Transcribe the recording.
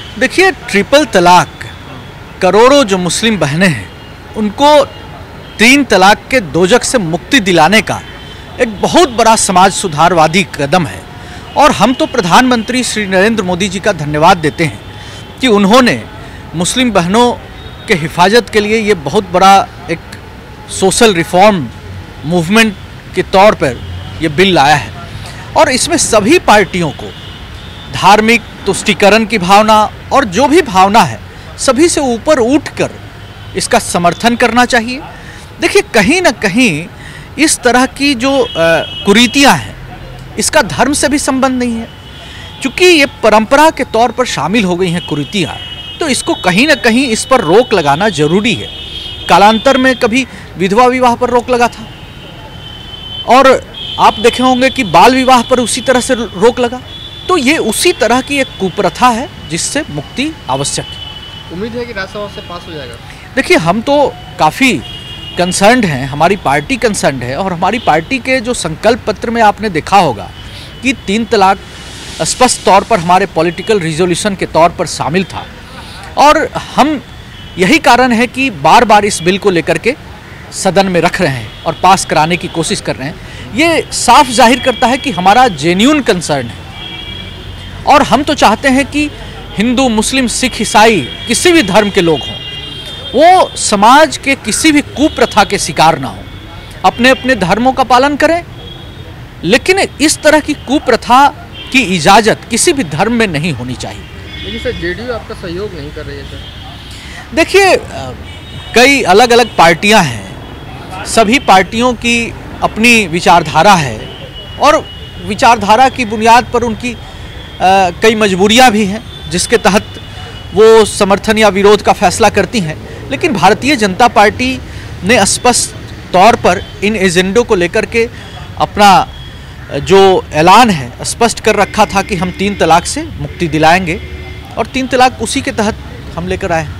देखिए, ट्रिपल तलाक करोड़ों जो मुस्लिम बहनें हैं उनको 3 तलाक के दोजख से मुक्ति दिलाने का एक बहुत बड़ा समाज सुधारवादी कदम है। और हम तो प्रधानमंत्री श्री नरेंद्र मोदी जी का धन्यवाद देते हैं कि उन्होंने मुस्लिम बहनों के हिफाजत के लिए ये बहुत बड़ा एक सोशल रिफॉर्म मूवमेंट के तौर पर ये बिल लाया है। और इसमें सभी पार्टियों को धार्मिक तुष्टीकरण की भावना और जो भी भावना है सभी से ऊपर उठकर इसका समर्थन करना चाहिए। देखिए, कहीं ना कहीं इस तरह की जो कुरीतियां हैं इसका धर्म से भी संबंध नहीं है, क्योंकि ये परंपरा के तौर पर शामिल हो गई हैं कुरीतियां, तो इसको कहीं ना कहीं इस पर रोक लगाना जरूरी है। कालांतर में कभी विधवा विवाह पर रोक लगा था और आप देखे होंगे कि बाल विवाह पर उसी तरह से रोक लगा। तो ये उसी तरह की एक कुप्रथा है जिससे मुक्ति आवश्यक है। उम्मीद है कि राज्यसभा से पास हो जाएगा। देखिए, हम तो काफ़ी कंसर्न्ड हैं, हमारी पार्टी कंसर्न्ड है और हमारी पार्टी के जो संकल्प पत्र में आपने देखा होगा कि 3 तलाक स्पष्ट तौर पर हमारे पॉलिटिकल रिजोल्यूशन के तौर पर शामिल था। और हम यही कारण है कि बार बार इस बिल को लेकर के सदन में रख रहे हैं और पास कराने की कोशिश कर रहे हैं। ये साफ जाहिर करता है कि हमारा जेन्युइन कंसर्न है और हम तो चाहते हैं कि हिंदू, मुस्लिम, सिख, ईसाई किसी भी धर्म के लोग हों वो समाज के किसी भी कुप्रथा के शिकार ना हो, अपने अपने धर्मों का पालन करें, लेकिन इस तरह की कुप्रथा की इजाज़त किसी भी धर्म में नहीं होनी चाहिए। लेकिन सर, जेडीयू आपका सहयोग नहीं कर रही है सर। देखिए, कई अलग अलग पार्टियां हैं, सभी पार्टियों की अपनी विचारधारा है और विचारधारा की बुनियाद पर उनकी कई मजबूरियां भी हैं जिसके तहत वो समर्थन या विरोध का फैसला करती हैं। लेकिन भारतीय जनता पार्टी ने स्पष्ट तौर पर इन एजेंडों को लेकर के अपना जो ऐलान है स्पष्ट कर रखा था कि हम 3 तलाक से मुक्ति दिलाएंगे और 3 तलाक उसी के तहत हम लेकर आए हैं।